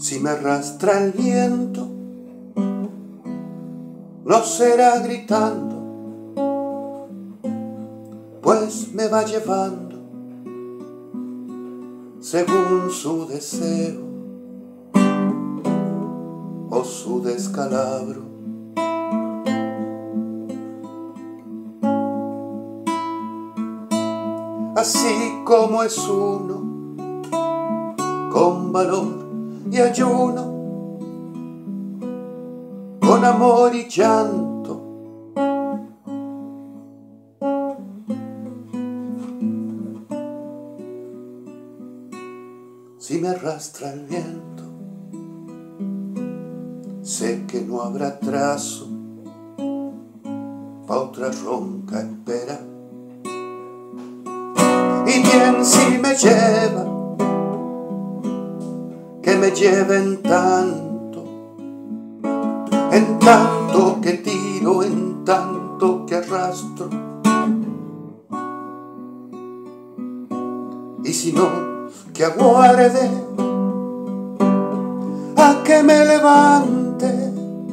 Si me arrastra el viento, no será gritando, pues me va llevando según su deseo o su descalabro. Así como es uno, con valor y ayuno, con amor y llanto, si me arrastra el viento, sé que no habrá trazo pa' otra ronca espera. Y bien si me lleva, que me lleve en tanto que tiro, en tanto que arrastro. Y si no, que aguarde a que me levante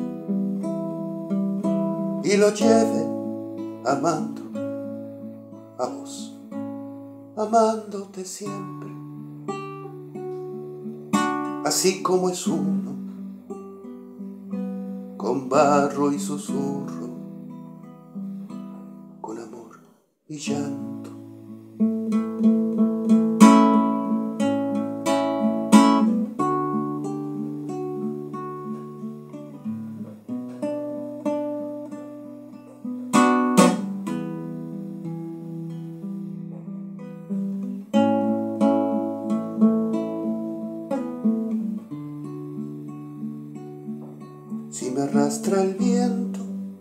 y lo lleve amando a vos, amándote siempre, así como es uno, con barro y susurro, con amor y llanto. Si me arrastra el viento,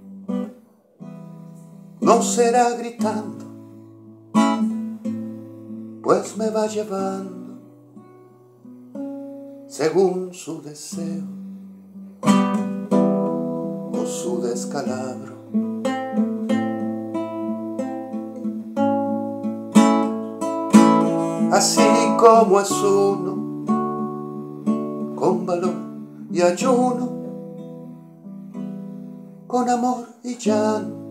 no será gritando, pues me va llevando según su deseo o su descalabro. Así como es uno, con valor y ayuno, con amor y llanto.